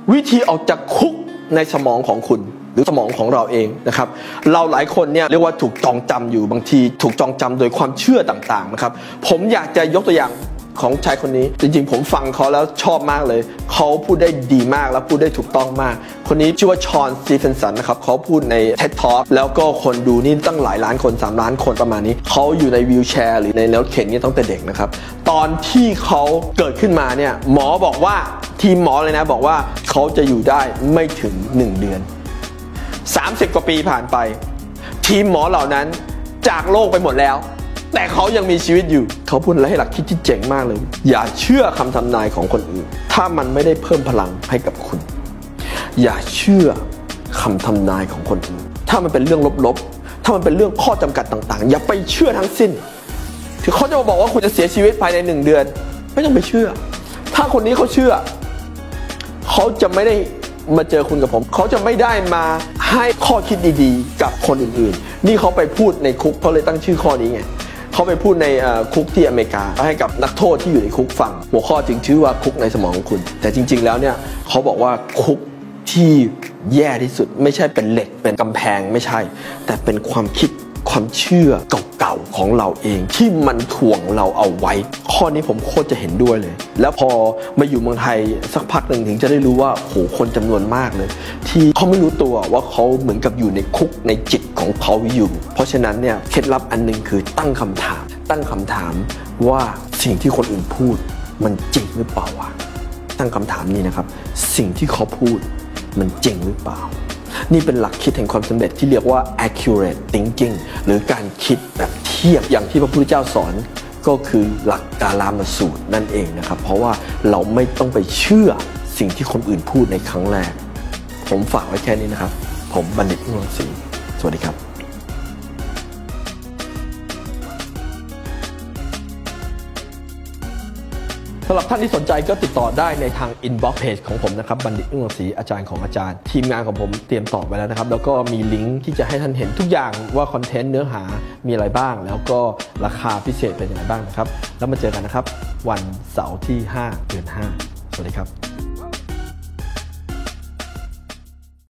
วิธีออกจากคุกในสมองของคุณหรือสมองของเราเองนะครับเราหลายคนเนี่ยเรียกว่าถูกจองจำอยู่บางทีถูกจองจำโดยความเชื่อต่างๆนะครับผมอยากจะยกตัวอย่างของชายคนนี้จริงๆผมฟังเขาแล้วชอบมากเลยเขาพูดได้ดีมากและพูดได้ถูกต้องมากคนนี้ชื่อว่าชอนสตีเฟนสันนะครับเขาพูดใน TED Talk แล้วก็คนดูนี่ตั้งหลายล้านคน3 ล้านคนประมาณนี้เขาอยู่ในวีลแชร์หรือในรถเข็นนี่ตั้งแต่เด็กนะครับตอนที่เขาเกิดขึ้นมาเนี่ยหมอบอกว่าทีมหมอเลยนะบอกว่าเขาจะอยู่ได้ไม่ถึง1 เดือน30 กว่าปีผ่านไปทีมหมอเหล่านั้นจากโลกไปหมดแล้วแต่เขายังมีชีวิตอยู่เขาพูดอะไรให้หลักคิดที่เจ๋งมากเลยอย่าเชื่อคำทำนายของคนอื่นถ้ามันไม่ได้เพิ่มพลังให้กับคุณอย่าเชื่อคำทำนายของคนอื่นถ้ามันเป็นเรื่องลบๆถ้ามันเป็นเรื่องข้อจำกัดต่างๆอย่าไปเชื่อทั้งสิ้นถึงเขาจะมาบอกว่าคุณจะเสียชีวิตภายใน1 เดือนไม่ต้องไปเชื่อถ้าคนนี้เขาเชื่อเขาจะไม่ได้มาเจอคุณกับผมเขาจะไม่ได้มาให้ข้อคิดดีๆกับคนอื่นๆนี่เขาไปพูดในคุกเขาเลยตั้งชื่อข้อนี้ไงเขาไปพูดในคุกที่อเมริกาให้กับนักโทษที่อยู่ในคุกฟังหัวข้อจึงชื่อว่าคุกในสมองของคุณแต่จริงๆแล้วเนี่ยเขาบอกว่าคุกที่แย่ที่สุดไม่ใช่เป็นเหล็กเป็นกำแพงไม่ใช่แต่เป็นความคิดความเชื่อเก่าๆของเราเองที่มันถ่วงเราเอาไว้ข้อนี้ผมโคตรจะเห็นด้วยเลยแล้วพอมาอยู่เมืองไทยสักพักหนึ่งถึงจะได้รู้ว่าโหคนจำนวนมากเลยที่เขาไม่รู้ตัวว่าเขาเหมือนกับอยู่ในคุกในจิตของเขาอยู่เพราะฉะนั้นเนี่ยเคล็ดลับอันนึงคือตั้งคำถามว่าสิ่งที่คนอื่นพูดมันจริงหรือเปล่าวะตั้งคำถามนี้นะครับสิ่งที่เขาพูดมันจริงหรือเปล่านี่เป็นหลักคิดแห่งความสำเร็จที่เรียกว่า accurate thinking หรือการคิดแบบเทียบอย่างที่พระพุทธเจ้าสอนก็คือหลักกาลามสูตรนั่นเองนะครับเพราะว่าเราไม่ต้องไปเชื่อสิ่งที่คนอื่นพูดในครั้งแรกผมฝากไว้แค่นี้นะครับผมบัณฑิต อึ้งรังสีสวัสดีครับสำหรับท่านที่สนใจก็ติดต่อได้ในทาง inbox page ของผมนะครับบัณฑิต อึ้งรังสีอาจารย์ของอาจารย์ทีมงานของผมเตรียมตอบไว้แล้วนะครับแล้วก็มีลิงก์ที่จะให้ท่านเห็นทุกอย่างว่าคอนเทนต์เนื้อหามีอะไรบ้างแล้วก็ราคาพิเศษเป็นยังไงบ้างนะครับแล้วมาเจอกันนะครับวันเสาร์ที่5 เดือน 5สวัสดีครับ